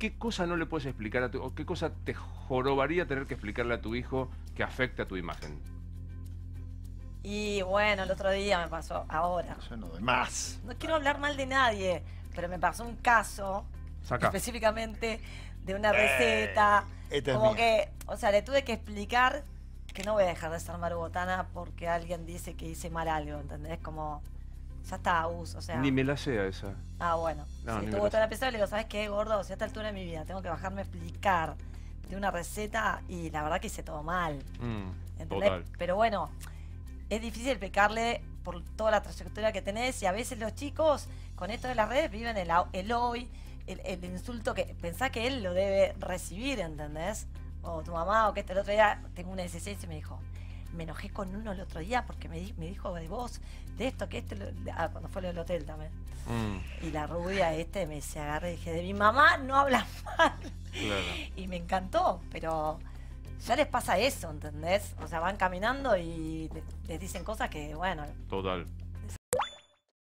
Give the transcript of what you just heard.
qué cosa no le puedes explicar a o qué cosa te jorobaría tener que explicarle a tu hijo que afecte a tu imagen? Y bueno, el otro día me pasó, ahora. Yo no doy más. No quiero hablar mal de nadie, pero me pasó un caso, Saca. específicamente de una receta. Esta es Como mía. que, o sea, le tuve que explicar que no voy a dejar de ser marubotana porque alguien dice que hice mal algo, ¿entendés? Como, ya está, o sea. Ni me la sea esa. Ah, bueno. No, Si ni me estuvo la toda la sé. pesada, le digo, ¿sabes qué, gordo? O sea, a esta altura de mi vida tengo que bajarme a explicar de una receta y la verdad que hice todo mal. ¿Entendés? Total. Pero bueno, es difícil explicarle por toda la trayectoria que tenés y a veces los chicos con esto de las redes viven el hoy, el insulto que pensás que él lo debe recibir, ¿entendés? O tu mamá, o que el otro día tengo una 16 y me dijo, me enojé con uno el otro día porque me dijo de vos, de esto, que esto, cuando fue lo del hotel también. Y la rubia me se agarré y dije, de mi mamá no hablas mal. Claro. Y me encantó, pero ya les pasa eso, ¿entendés? O sea, van caminando y les dicen cosas que, bueno, Total.